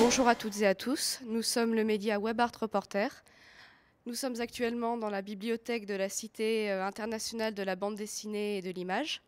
Bonjour à toutes et à tous, nous sommes le média Web Art Reporter. Nous sommes actuellement dans la bibliothèque de la Cité internationale de la bande dessinée et de l'image.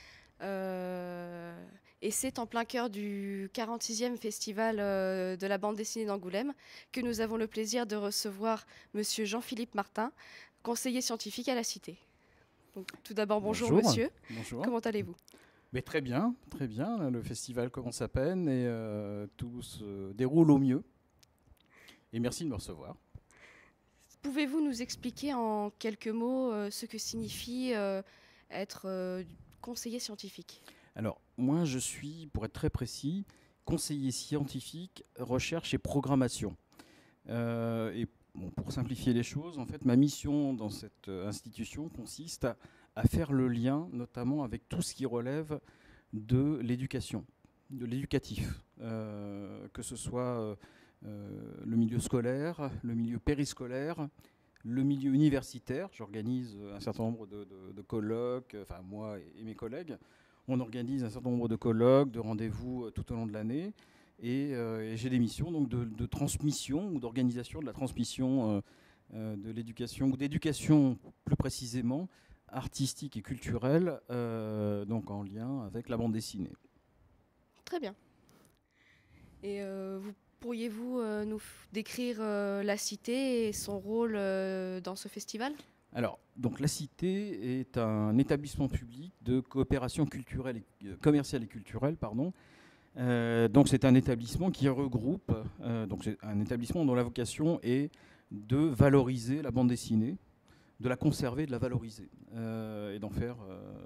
Et c'est en plein cœur du 46e festival de la bande dessinée d'Angoulême que nous avons le plaisir de recevoir monsieur Jean-Philippe Martin, conseiller scientifique à la Cité. Donc, tout d'abord, bonjour Bonjour. monsieur, Bonjour. comment allez-vous? Mais très bien, très bien. Le festival commence à peine et tout se déroule au mieux. Et merci de me recevoir. Pouvez-vous nous expliquer en quelques mots ce que signifie être conseiller scientifique? Alors, moi, je suis, pour être très précis, conseiller scientifique, recherche et programmation. Et bon, pour simplifier les choses, en fait, ma mission dans cette institution consiste à faire le lien, notamment avec tout ce qui relève de l'éducation, de l'éducatif, que ce soit le milieu scolaire, le milieu périscolaire, le milieu universitaire. J'organise un certain nombre de colloques, enfin moi et mes collègues. On organise un certain nombre de colloques, de rendez-vous tout au long de l'année. Et j'ai des missions donc, de transmission ou d'organisation de la transmission de l'éducation, ou d'éducation plus précisément, artistique et culturelle, donc en lien avec la bande dessinée. Très bien. Et pourriez-vous nous décrire la Cité et son rôle dans ce festival? Alors, donc la Cité est un établissement public de coopération culturelle commerciale et culturelle, pardon. Donc c'est un établissement qui regroupe, donc c'est un établissement dont la vocation est de valoriser la bande dessinée, de la conserver, de la valoriser, et d'en faire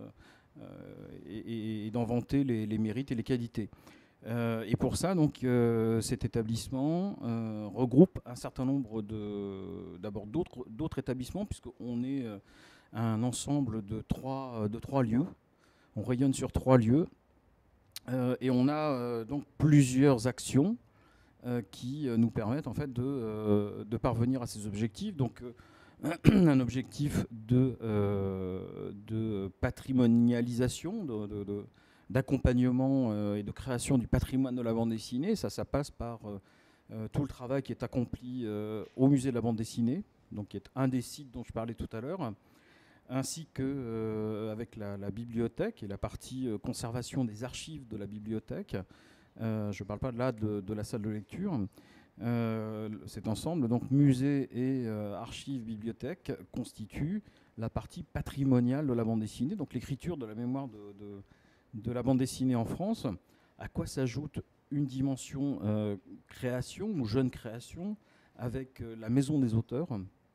et d'en vanter les mérites et les qualités. Et pour ça, donc, cet établissement regroupe un certain nombre d'abord d'autres établissements, puisqu'on est un ensemble de trois lieux. On rayonne sur 3 lieux. Et on a donc plusieurs actions qui nous permettent en fait de parvenir à ces objectifs. Donc, un objectif de patrimonialisation, d'accompagnement et de création du patrimoine de la bande dessinée. Ça passe par tout le travail qui est accompli au musée de la bande dessinée, donc qui est un des sites dont je parlais tout à l'heure, ainsi qu'avec la bibliothèque et la partie conservation des archives de la bibliothèque. Je ne parle pas là de la salle de lecture. Cet ensemble, donc musée et archives, bibliothèque, constitue la partie patrimoniale de la bande dessinée, donc l'écriture de la mémoire de la bande dessinée en France, à quoi s'ajoute une dimension création ou jeune création avec la Maison des auteurs,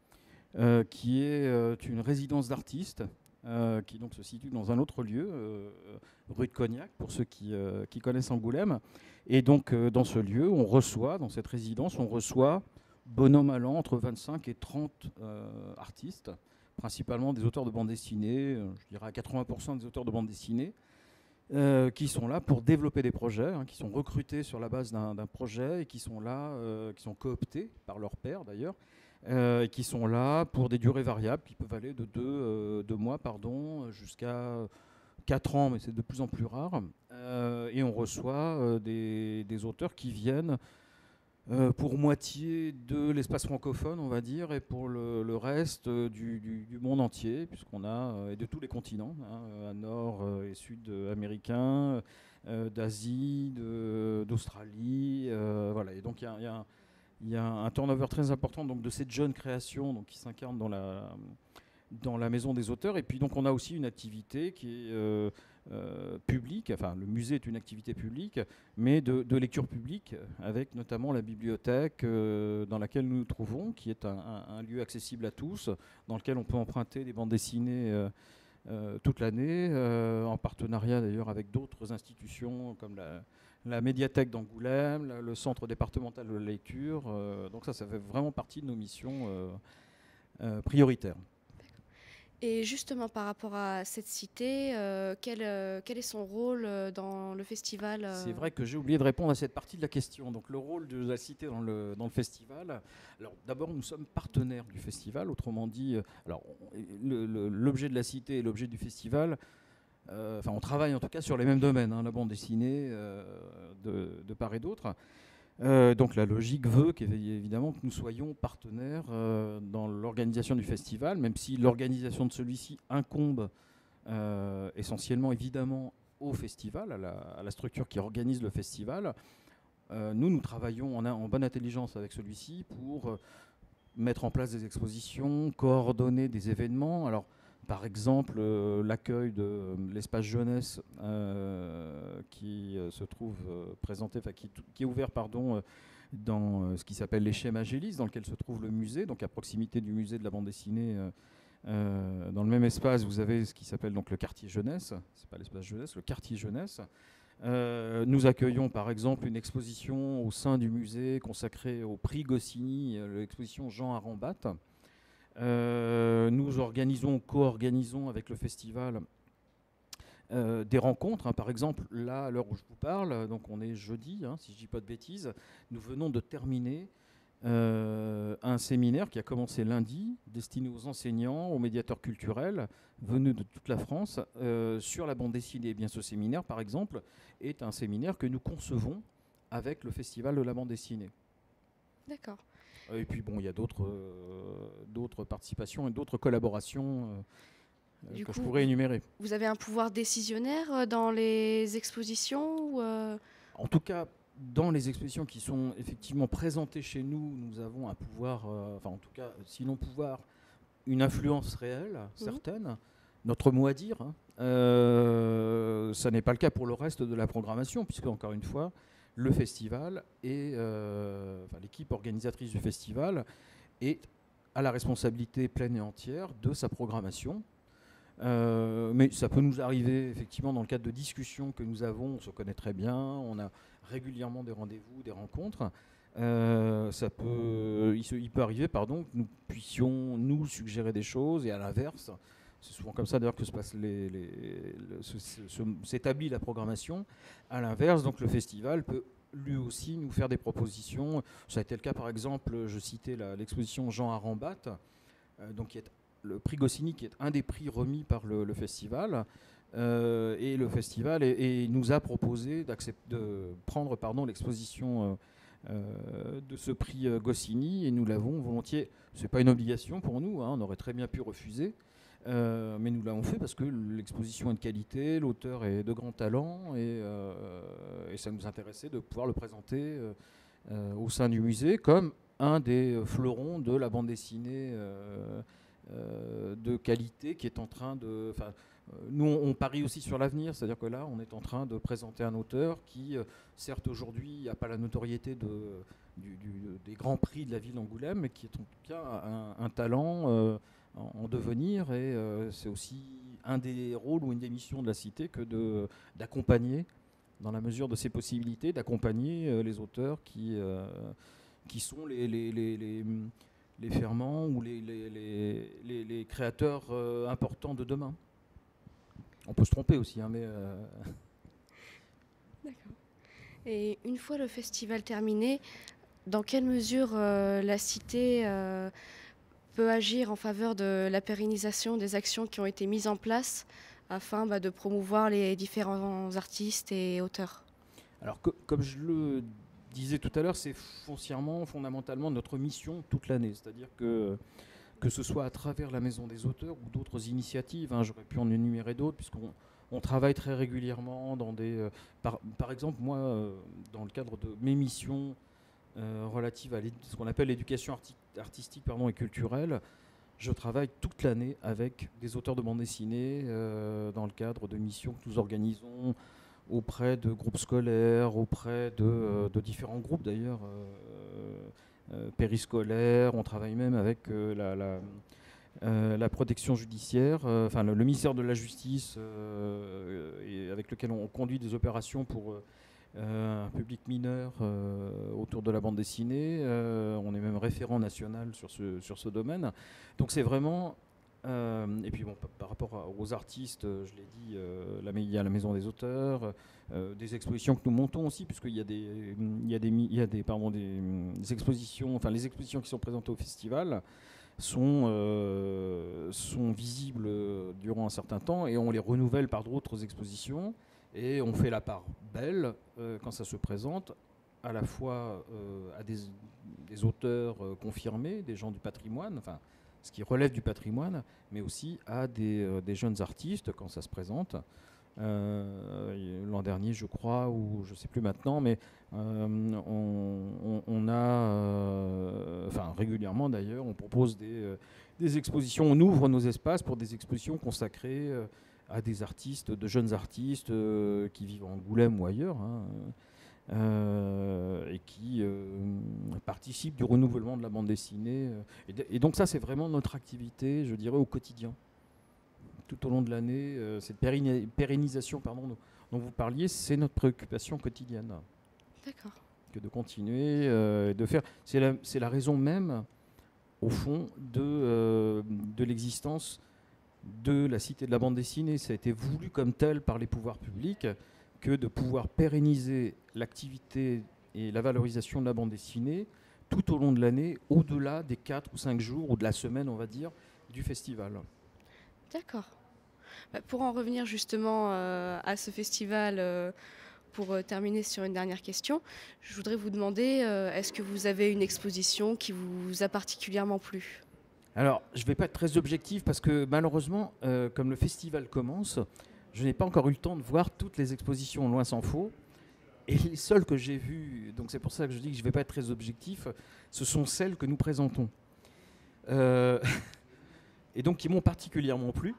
qui est une résidence d'artistes qui donc se situe dans un autre lieu, rue de Cognac, pour ceux qui connaissent Angoulême. Et donc dans ce lieu, on reçoit, dans cette résidence, on reçoit, bon an mal an, entre 25 et 30 artistes, principalement des auteurs de bande dessinée, je dirais à 80% des auteurs de bande dessinée, qui sont là pour développer des projets, qui sont recrutés sur la base d'un projet et qui sont là, qui sont cooptés par leur père d'ailleurs, qui sont là pour des durées variables qui peuvent aller de 2 mois jusqu'à 4 ans, mais c'est de plus en plus rare. Et on reçoit des auteurs qui viennent pour moitié de l'espace francophone, on va dire, et pour le reste du monde entier, puisqu'on a, et de tous les continents, nord et sud américains, d'Asie, d'Australie, voilà. Et donc il y a un turnover très important donc, de cette jeune création donc, qui s'incarne dans la maison des auteurs. Et puis donc on a aussi une activité qui est publique, enfin le musée est une activité publique, mais de lecture publique, avec notamment la bibliothèque dans laquelle nous nous trouvons, qui est un lieu accessible à tous, dans lequel on peut emprunter des bandes dessinées toute l'année, en partenariat d'ailleurs avec d'autres institutions comme la médiathèque d'Angoulême, le centre départemental de la lecture. Donc ça fait vraiment partie de nos missions prioritaires. Et justement, par rapport à cette cité, quel est son rôle dans le festival C'est vrai que j'ai oublié de répondre à cette partie de la question. Donc le rôle de la cité dans le festival. Alors d'abord, nous sommes partenaires du festival. Autrement dit, alors l'objet de la cité et l'objet du festival, enfin on travaille en tout cas sur les mêmes domaines, la bande dessinée de part et d'autre. Donc la logique veut qu'évidemment que nous soyons partenaires dans l'organisation du festival, même si l'organisation de celui-ci incombe essentiellement évidemment au festival, à la structure qui organise le festival. Nous travaillons en bonne intelligence avec celui-ci pour mettre en place des expositions, coordonner des événements. Alors, par exemple, l'accueil de l'espace jeunesse qui se trouve présenté, qui est ouvert, pardon, dans ce qui s'appelle les Schèmes Magélis, dans lequel se trouve le musée, donc à proximité du musée de la bande dessinée. Dans le même espace, vous avez ce qui s'appelle donc le quartier jeunesse. C'est pas l'espace jeunesse, le quartier jeunesse. Nous accueillons par exemple une exposition au sein du musée consacrée au prix Goscinny, l'exposition Jean Arambat. Nous co-organisons avec le festival des rencontres. Par exemple, là, à l'heure où je vous parle, donc on est jeudi, si je ne dis pas de bêtises, nous venons de terminer un séminaire qui a commencé lundi, destiné aux enseignants, aux médiateurs culturels, venus de toute la France, sur la bande dessinée. Et bien, ce séminaire, par exemple, est un séminaire que nous concevons avec le Festival de la bande dessinée. D'accord. Et puis, bon, il y a d'autres participations et d'autres collaborations que je pourrais énumérer. Vous avez un pouvoir décisionnaire dans les expositions ou En tout cas, dans les expositions qui sont effectivement présentées chez nous, nous avons un pouvoir, enfin en tout cas, sinon pouvoir, une influence réelle, certaine, notre mot à dire. Ça n'est pas le cas pour le reste de la programmation, puisque encore une fois, le festival et l'équipe organisatrice du festival est à la responsabilité pleine et entière de sa programmation. Mais ça peut nous arriver effectivement dans le cadre de discussions que nous avons, on se connaît très bien, on a régulièrement des rendez-vous, des rencontres. Il peut arriver que nous puissions nous suggérer des choses et à l'inverse, c'est souvent comme ça d'ailleurs que s'établit la programmation. À l'inverse, donc le festival peut lui aussi nous faire des propositions. Ça a été le cas par exemple, je citais l'exposition Jean Arambat, donc qui est le prix Goscinny, qui est un des prix remis par le festival. Et le festival nous a proposé de prendre l'exposition de ce prix Goscinny, et nous l'avons volontiers. Ce n'est pas une obligation pour nous, on aurait très bien pu refuser, mais nous l'avons fait parce que l'exposition est de qualité, l'auteur est de grand talent, et ça nous intéressait de pouvoir le présenter au sein du musée comme un des fleurons de la bande dessinée de qualité qui est en train de... Nous, on parie aussi sur l'avenir, c'est-à-dire que là, on est en train de présenter un auteur qui, certes, aujourd'hui, n'a pas la notoriété des grands prix de la ville d'Angoulême, mais qui est en tout cas un talent en devenir, et c'est aussi un des rôles ou une des missions de la Cité que d'accompagner, dans la mesure de ses possibilités, d'accompagner les auteurs qui sont les ferments ou les créateurs importants de demain. On peut se tromper aussi, mais... D'accord. Et une fois le festival terminé, dans quelle mesure la Cité peut agir en faveur de la pérennisation des actions qui ont été mises en place afin de promouvoir les différents artistes et auteurs? Alors, comme je le disais tout à l'heure, c'est fondamentalement notre mission toute l'année. C'est-à-dire que ce soit à travers la Maison des auteurs ou d'autres initiatives, j'aurais pu en énumérer d'autres, puisqu'on travaille très régulièrement dans des... par exemple, moi, dans le cadre de mes missions relatives à ce qu'on appelle l'éducation artistique et culturelle, je travaille toute l'année avec des auteurs de bande dessinée dans le cadre de missions que nous organisons auprès de groupes scolaires, auprès de différents groupes d'ailleurs, périscolaires. On travaille même avec la protection judiciaire, le ministère de la Justice, et avec lequel on conduit des opérations pour un public mineur autour de la bande dessinée. On est même référent national sur ce domaine. Donc c'est vraiment... et puis bon, par rapport aux artistes, je l'ai dit, il y a la Maison des auteurs, des expositions que nous montons aussi, puisqu'il y a des expositions, les expositions qui sont présentées au festival sont visibles durant un certain temps, et on les renouvelle par d'autres expositions, et on fait la part belle quand ça se présente à la fois à des auteurs confirmés, des gens du patrimoine, enfin ce qui relève du patrimoine, mais aussi à des jeunes artistes quand ça se présente. L'an dernier, je crois, ou je ne sais plus maintenant, mais on a, enfin régulièrement d'ailleurs, on propose des expositions, on ouvre nos espaces pour des expositions consacrées à des artistes, de jeunes artistes qui vivent en Angoulême ou ailleurs, hein, et qui participent du renouvellement de la bande dessinée. Et donc ça, c'est vraiment notre activité, je dirais, au quotidien. Tout au long de l'année, cette pérennisation dont vous parliez, c'est notre préoccupation quotidienne. D'accord. Que de continuer, de faire. C'est la raison même, au fond, de l'existence de la Cité de la bande dessinée. Ça a été voulu comme tel par les pouvoirs publics, que de pouvoir pérenniser l'activité et la valorisation de la bande dessinée tout au long de l'année, au-delà des 4 ou 5 jours, ou de la semaine, on va dire, du festival. D'accord. Pour en revenir justement à ce festival, pour terminer sur une dernière question, je voudrais vous demander, est-ce que vous avez une exposition qui vous a particulièrement plu ? Alors, je ne vais pas être très objectif parce que malheureusement, comme le festival commence, je n'ai pas encore eu le temps de voir toutes les expositions, loin s'en faut. Et les seules que j'ai vues, donc c'est pour ça que je dis que je ne vais pas être très objectif, ce sont celles que nous présentons. Et donc qui m'ont particulièrement plu.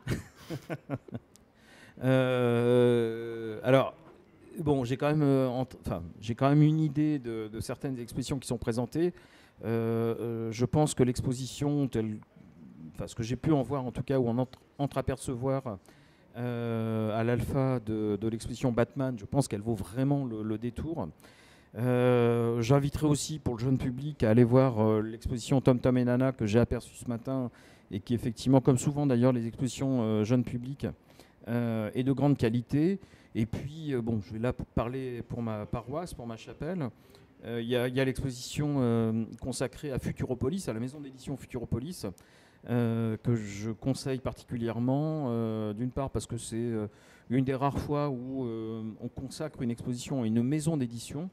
Alors, bon, j'ai quand même une idée de certaines expositions qui sont présentées. Je pense que l'exposition, ce que j'ai pu en voir en tout cas, ou en entreapercevoir à l'alpha de l'exposition Batman, je pense qu'elle vaut vraiment le détour. J'inviterai aussi pour le jeune public à aller voir l'exposition Tom Tom et Nana que j'ai aperçue ce matin et qui effectivement, comme souvent d'ailleurs les expositions jeunes publics, est de grande qualité. Et puis, bon, je vais là parler pour ma paroisse, pour ma chapelle. Il y a l'exposition consacrée à Futuropolis, à la maison d'édition Futuropolis, que je conseille particulièrement, d'une part parce que c'est une des rares fois où on consacre une exposition à une maison d'édition.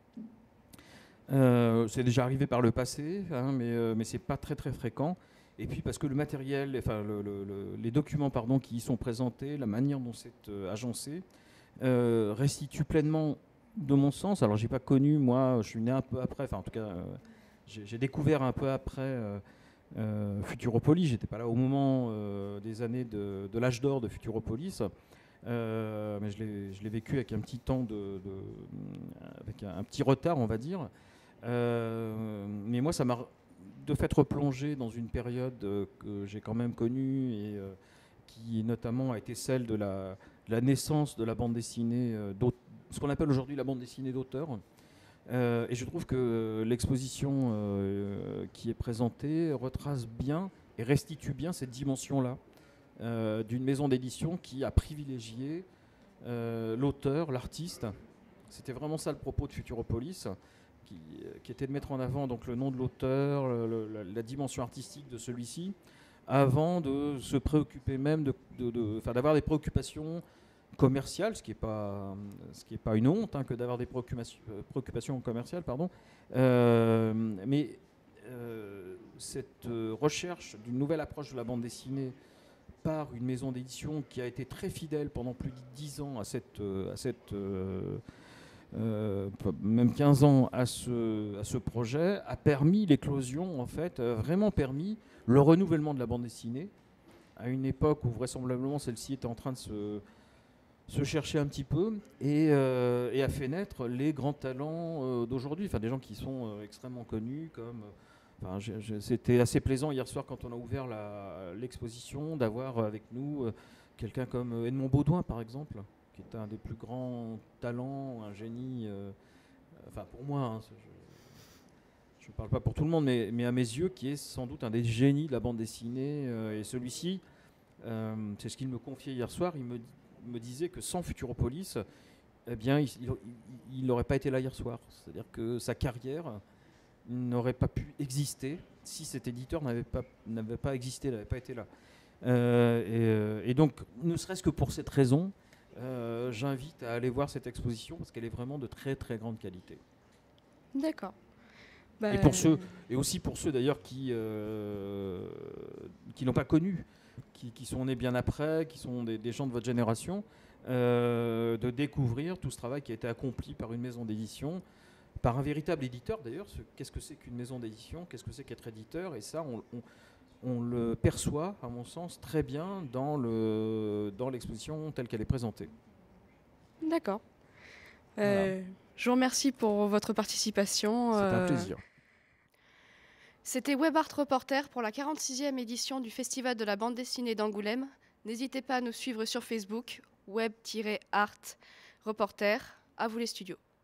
C'est déjà arrivé par le passé, hein, mais c'est pas très très fréquent. Et puis parce que le matériel, enfin les documents qui y sont présentés, la manière dont c'est agencé, restitue pleinement, de mon sens. Alors j'ai pas connu, moi, je suis né un peu après, enfin en tout cas j'ai découvert un peu après Futuropolis. J'étais pas là au moment des années de l'âge d'or de Futuropolis. Mais je l'ai vécu avec un petit temps avec un petit retard, on va dire. Mais moi, ça m'a de fait replongé dans une période que j'ai quand même connue et qui notamment a été celle de la naissance de la bande dessinée, ce qu'on appelle aujourd'hui la bande dessinée d'auteur. Et je trouve que l'exposition qui est présentée retrace bien et restitue bien cette dimension-là d'une maison d'édition qui a privilégié l'auteur, l'artiste. C'était vraiment ça le propos de Futuropolis, qui était de mettre en avant donc le nom de l'auteur, la dimension artistique de celui-ci, avant de se préoccuper même d'avoir des préoccupations commerciales, ce qui est pas une honte, hein, que d'avoir des préoccupations commerciales, pardon. Mais cette recherche d'une nouvelle approche de la bande dessinée par une maison d'édition qui a été très fidèle pendant plus de 10 ans même 15 ans à ce projet, a permis l'éclosion, en fait, vraiment permis le renouvellement de la bande dessinée, à une époque où vraisemblablement celle-ci était en train de se chercher un petit peu, et a fait naître les grands talents d'aujourd'hui, enfin des gens qui sont extrêmement connus, comme... c'était assez plaisant hier soir quand on a ouvert l'exposition d'avoir avec nous quelqu'un comme Edmond Baudouin, par exemple, qui est un des plus grands talents, un génie, pour moi, hein, je ne parle pas pour tout le monde, mais à mes yeux, qui est sans doute un des génies de la bande dessinée. Et celui-ci, c'est ce qu'il me confiait hier soir, il me disait que sans Futuropolis, eh bien, il n'aurait pas été là hier soir. C'est-à-dire que sa carrière n'aurait pas pu exister si cet éditeur n'avait pas existé, n'avait pas été là. Et donc, ne serait-ce que pour cette raison, j'invite à aller voir cette exposition parce qu'elle est vraiment de très très grande qualité. D'accord. Et pour ceux, et aussi pour ceux d'ailleurs qui n'ont pas connu, qui sont nés bien après, qui sont des gens de votre génération, de découvrir tout ce travail qui a été accompli par une maison d'édition, par un véritable éditeur d'ailleurs. Qu'est-ce que c'est qu'une maison d'édition? Qu'est-ce que c'est qu'être éditeur? Et ça, on le perçoit, à mon sens, très bien dans l'exposition telle qu'elle est présentée. D'accord. Voilà. Je vous remercie pour votre participation. C'est un plaisir. C'était Web Art Reporter pour la 46e édition du Festival de la bande dessinée d'Angoulême. N'hésitez pas à nous suivre sur Facebook, web-art reporter. À vous les studios.